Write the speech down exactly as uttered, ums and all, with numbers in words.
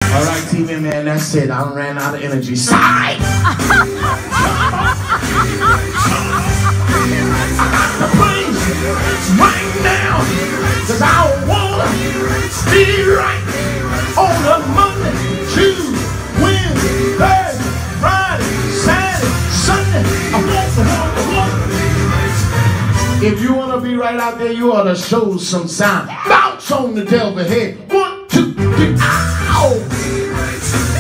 All right, T V man, that's it. I ran out of energy. Side! I got the place right now, cause I wanna be right on a Monday, Tuesday, Wednesday, Thursday, Friday, Saturday, Sunday. I want the one, the one. If you wanna be right out there, you ought to show some sign. Bounce on the devil head. One, two, three, ow!